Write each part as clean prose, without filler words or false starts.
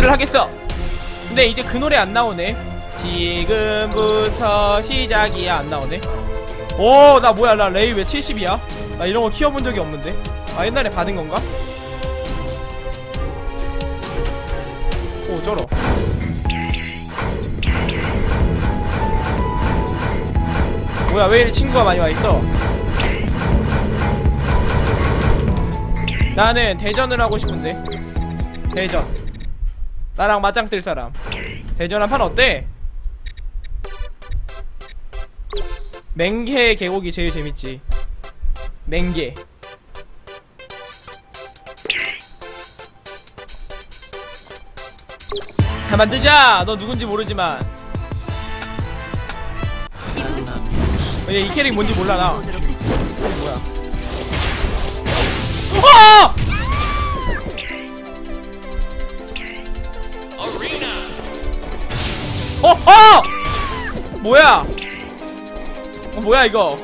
댄스를 하겠어. 근데 이제 그 노래 안 나오네. 지금부터 시작이야. 안 나오네. 오, 나 뭐야, 나 레이 왜 70이야? 나 이런 거 키워본 적이 없는데. 아, 옛날에 받은 건가? 오, 쩔어. 뭐야, 왜 이리 친구가 많이 와있어? 나는 대전을 하고 싶은데. 대전. 나랑 맞짱 뜰 사람. 대전 한판 어때? 맹개 계곡이 제일 재밌지. 맹개. 만들자! 너 누군지 모르지만. 얘 이 캐릭 뭔지 몰라, 나. 이게 뭐야. 어! 뭐야? 뭐야 이거?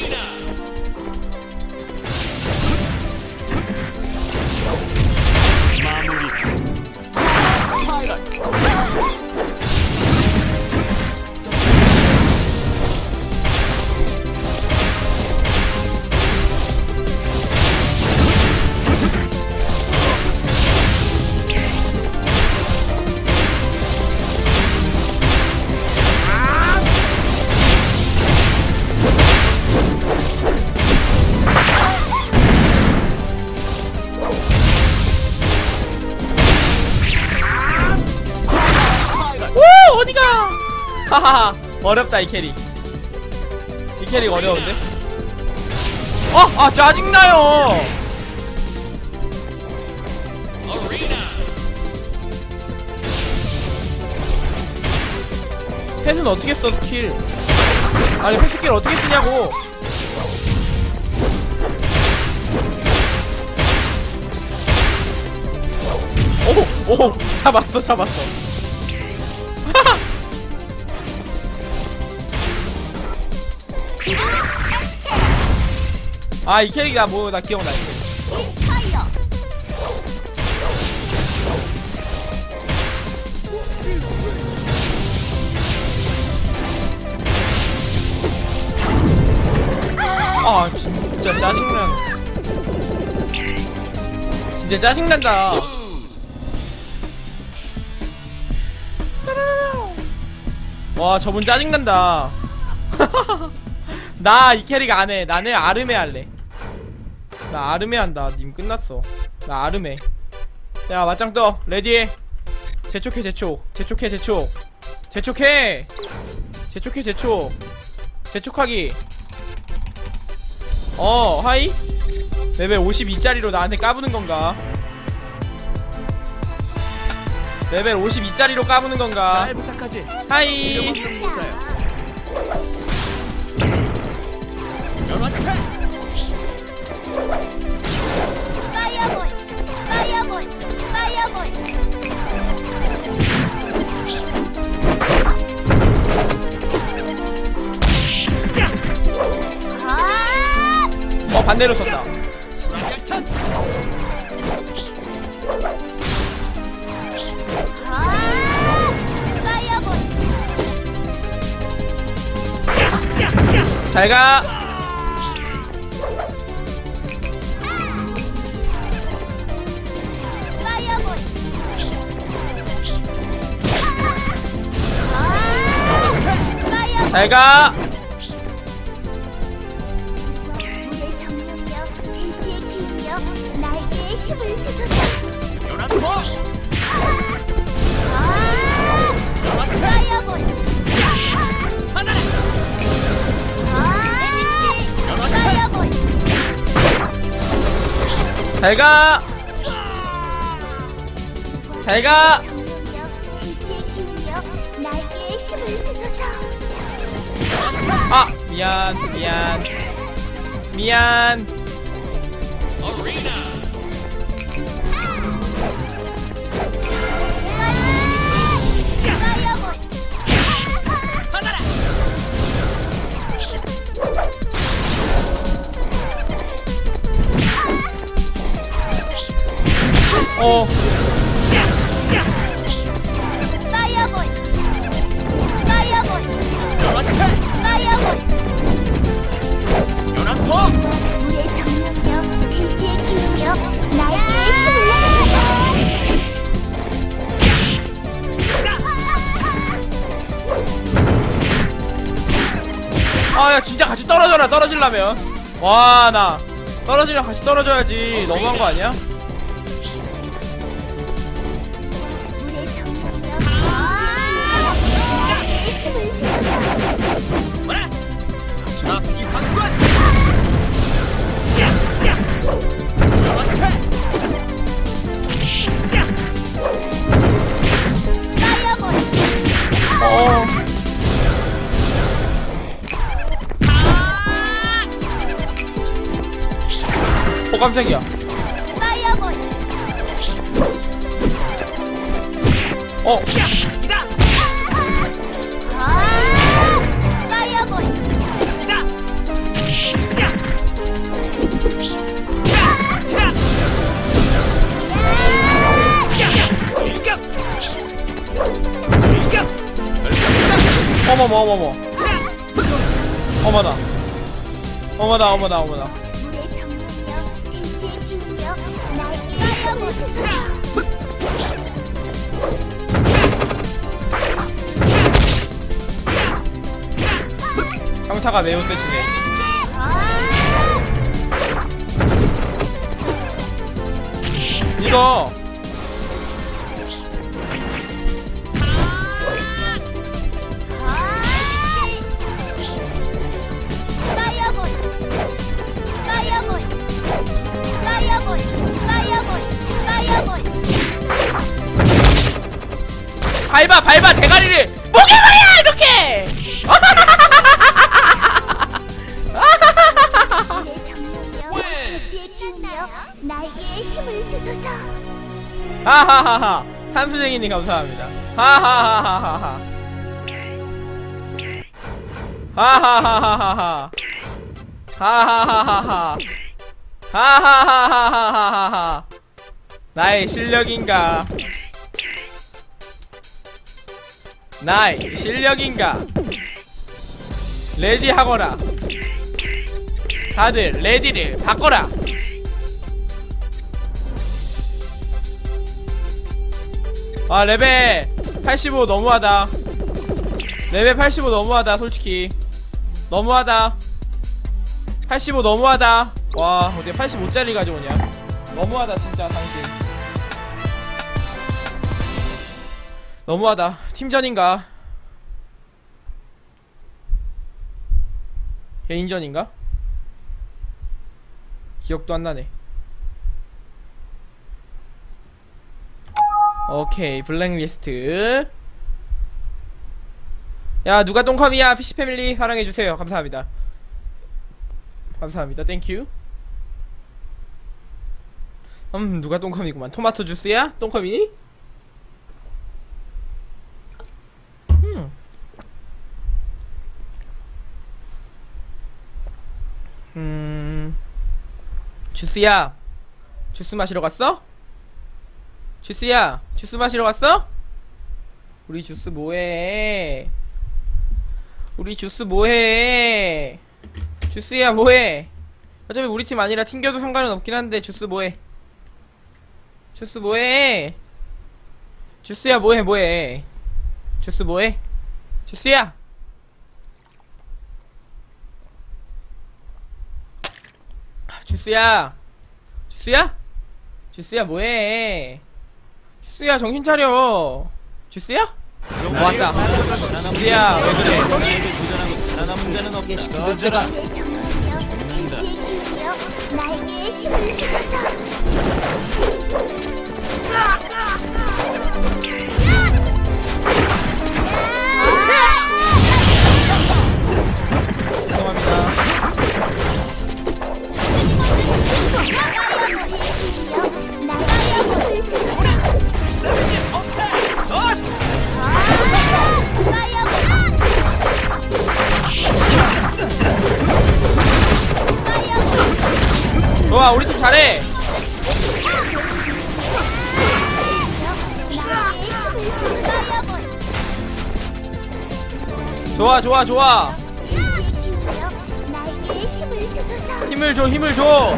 어디가? 하하하. 어렵다 이 캐릭. 이 캐릭 어려운데? 아 짜증나요. 펫은 어떻게 써 스킬? 아니 펫 스킬 어떻게 쓰냐고. 오 잡았어. 아, 이 캐릭이 나 기억나. 아, 진짜 짜증난다. 와, 저분 짜증난다. 나 이 캐릭 안해. 나는 아르메 할래. 나 아르메 한다. 님 끝났어. 나 아르메. 야, 맞짱 떠. 레디. 재촉해. 재촉하기. 하이. 레벨 52짜리로 나한테 까부는 건가? 레벨 52짜리로 까부는 건가? 잘 부탁하지. 하이. 반대로 썼다. 잘가. 잘가. 잘가. 잘가. 아, 미안. 아 야 진짜 같이 떨어져라. 떨어지려면 와 나 떨어지면 같이 떨어져야지. 너무한 거 아니야? 깜짝이야. 어머머. 어머나. 평타가 매우 세시네. 이거 밟아 대가리를 목에 말이야 이렇게. 나에게 힘을 주소서. 하하하하. 산수쟁이님 감사합니다. 하하하하하. 하하하하하. 하하하하하. 하하하하하하. 나의 실력인가? 나의 실력인가? 레디 하거라. 다들 레디를 바꿔라. 아 레벨 85 너무하다. 레벨 85 너무하다. 솔직히 너무하다. 85 너무하다. 와 어떻게 85짜리 가져오냐. 너무하다 진짜 당신. 너무하다. 팀전인가? 개인전인가? 기억도 안 나네. 오케이 블랙리스트. 야 누가 똥컴이야. PC패밀리 사랑해주세요. 감사합니다. 감사합니다. 땡큐. 누가 똥컴이구만. 토마토 주스야? 똥컴이니? 주스야 주스 마시러 갔어? 주스야 주스 마시러 갔어? 우리 주스 뭐해? 우리 주스 뭐해? 주스야 뭐해? 어차피 우리 팀 아니라 튕겨도 상관은 없긴 한데 주스 뭐해? 주스 뭐해? 주스야 뭐해? 주스 뭐해? 주스야! 주스야! 주스야? 주스야 뭐해? 주스야 정신 차려. 주스야? 왔다. 주스야 왜 그래? 나에게 힘을 주소서. 좋아 우리 팀 잘해. 좋아 힘을 줘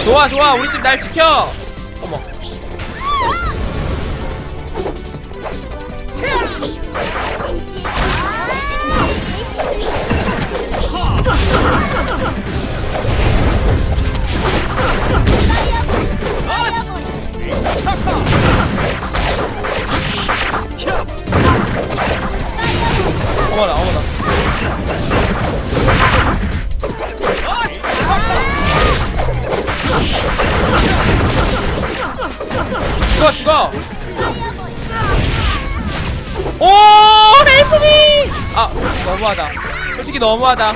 좋아 좋아 우리 팀 날 지켜. 어머. 어머나 어머나. 죽어 죽어. 오 헬프미. 아 너무하다. 솔직히 너무하다.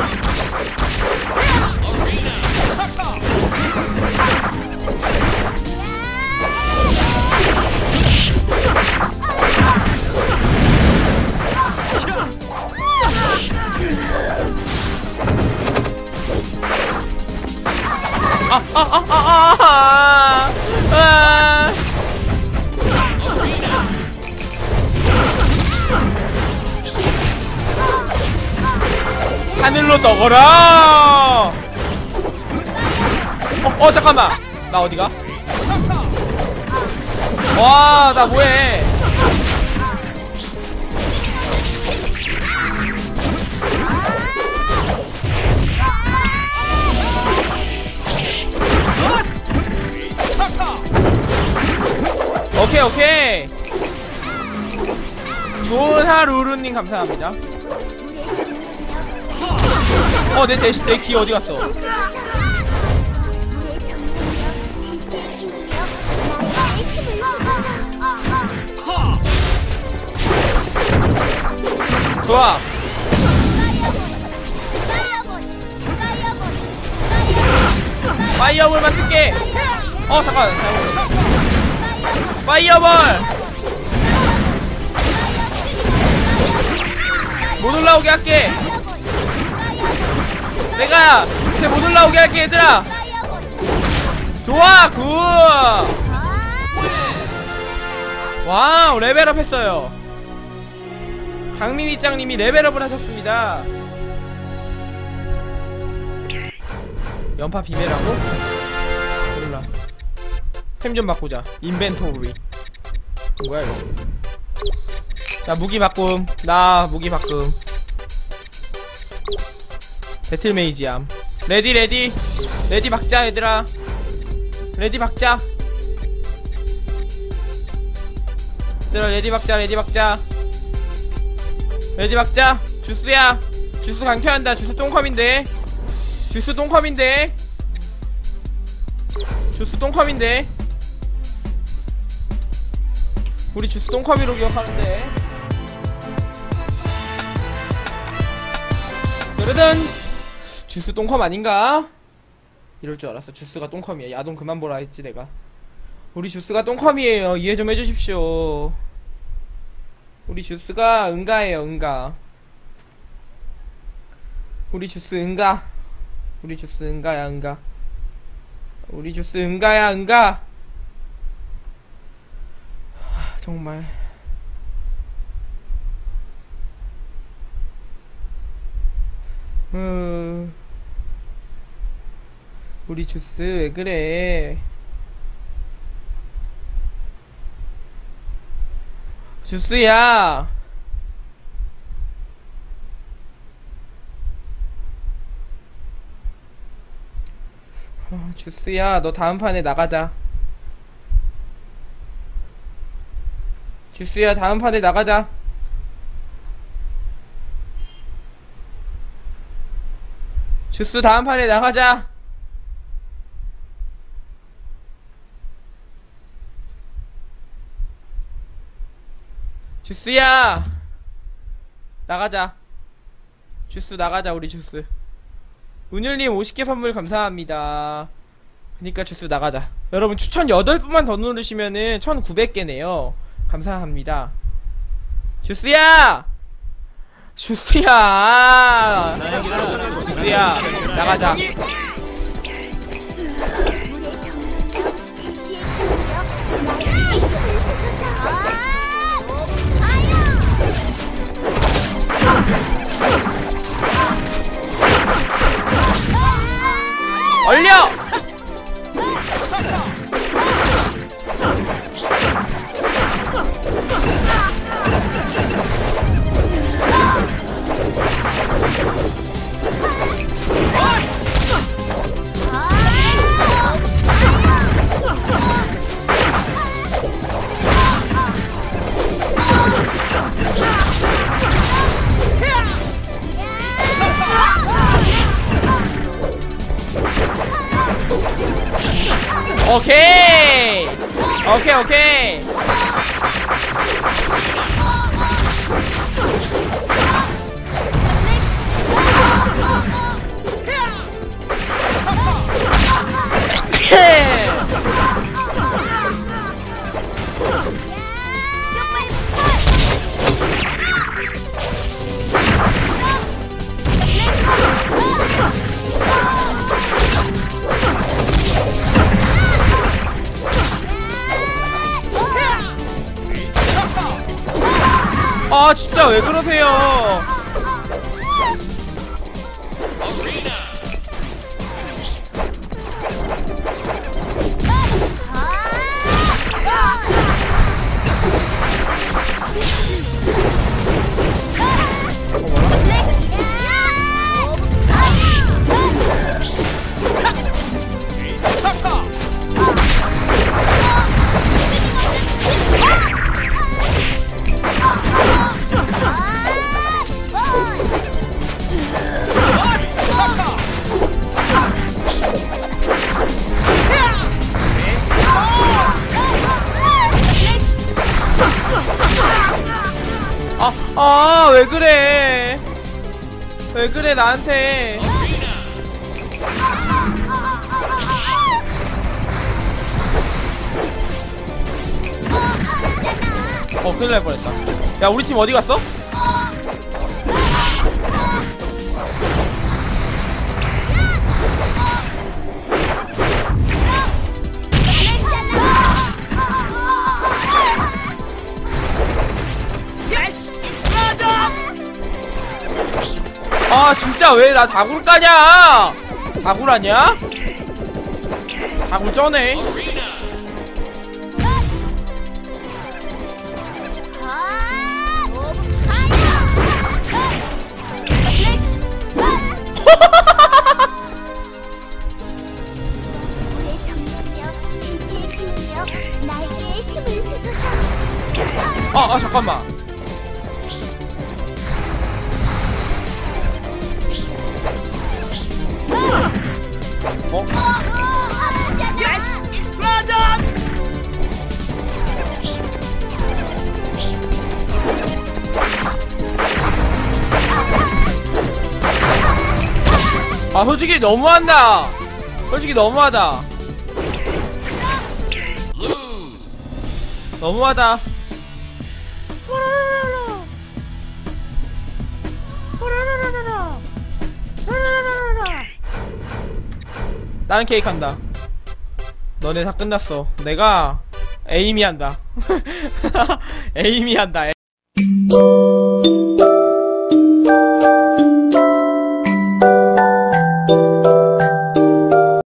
하늘로 떠거라. 잠깐만. 나 어디가? 와, 나 뭐해? 오케이 오케이. 좋은 하루루님 감사합니다. 내 기 어디 갔어? 좋아. 파이어볼만 쓸게. 잠깐 잘못. 파이어볼. 못 올라오게 할게. 내가 쟤 못 올라오게 할게 얘들아. 좋아 굿. 와우 레벨업 했어요. 강민이짱님이 레벨업을 하셨습니다. 연파 비매라고? 몰라. 템 좀 바꾸자. 인벤토리. 뭐야 이거? 자 무기 바꿈. 나 무기 바꿈. 배틀 메이지암. 레디 박자 얘들아. 레디 박자. 얘들아 레디 박자. 주스야. 주스 강퇴한다. 주스 똥컴인데. 우리 주스 똥컴이로 기억하는데. 그러든 주스 똥컴 아닌가? 이럴 줄 알았어. 주스가 똥컴이야. 야동 그만 보라 했지 내가. 우리 주스가 똥컴이에요. 이해 좀 해주십시오. 우리 주스가 응가예요. 응가. 우리 주스 응가. 우리 주스 응가야 응가. 우리 주스 응가야 응가. 정말 우리 주스 왜 그래? 주스야. 주스야 너 다음 판에 나가자. 주스야 다음 판에 나가자. 주스 다음 판에 나가자. 주스야 나가자. 주스 나가자. 우리 주스. 운율님 50개 선물 감사합니다. 그니까 주스 나가자. 여러분 추천 8번만 더 누르시면은 1900개네요 감사합니다. 주스야 나가자. 얼려. 오케이 오케이 오케이. 아 진짜 왜 그러세요? 왜 그래? 왜 그래 나한테? 큰일 날 뻔했다. 야 우리 팀 어디 갔어? 아 진짜 왜 나 다굴 까냐? 다굴 아냐? 다굴 쩌네. 내 정력력, 의지의 기운력, 나에게 힘을 주소서. 잠깐만. 솔직히 너무한다. 솔직히 너무하다. 너무하다. 다른 케이크 한다. 너네 다 끝났어. 내가 에이미 한다. 에이미 한다.